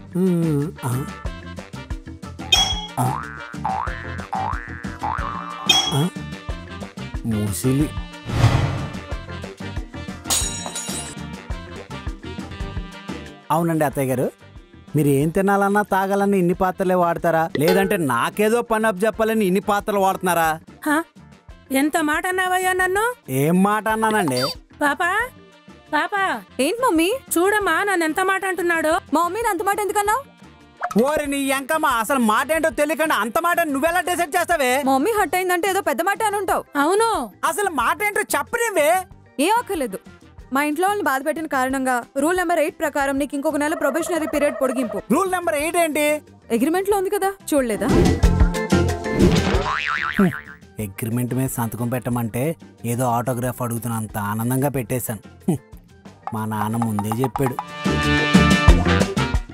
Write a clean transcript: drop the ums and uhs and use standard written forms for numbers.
ముసిలి అవునండి అత్తయ్య గారు, మీరు ఏం తినాలన్నా తాగాలన్నా ఇన్ని పాత్రలే వాడతారా, లేదంటే నాకేదో పని అప్ చెప్పాలని ఇన్ని పాత్రలు వాడుతున్నారా? ఎంత మాట అన్నావయ్యా నన్ను? ఏం మాట అన్నానండి? పాపా పాపా. ఏంటి మమ్మీ? చూడమ్మా నన్ను ఎంత మాట అంటున్నాడో. మా మమ్మీని అంత మాట ఎందుకన్నావు? ఓరి నీ ఎంకమ్మ, అసలు మాట ఏంటో తెలియకుండా అంత మాట నువ్వెలా డిసైడ్ చేస్తావే? మా మమ్మీ హట్ అయిందంటే ఏదో పెద్ద మాట అని ఉంటావు. అవును, అసలు మాట ఏంటో చెప్పనివే. ఏం అక్కర్లేదు. మా ఇంట్లో వాళ్ళని బాధ పెట్టిన కారణంగా రూల్ నెంబర్ 8 ప్రకారం నీకు ఇంకొక నెల ప్రొబేషనరీ పీరియడ్ పొడిగింపు. రూల్ నెంబర్ 8 ఏంటి? అగ్రిమెంట్ లో ఉంది కదా, చూడలేదా? అగ్రిమెంట్ మీద సంతకం పెట్టమంటే ఏదో ఆటోగ్రాఫ్ అడుగుతున్నా అంత ఆనందంగా పెట్టేశాను. మా నాన్న ముందే చెప్పాడు.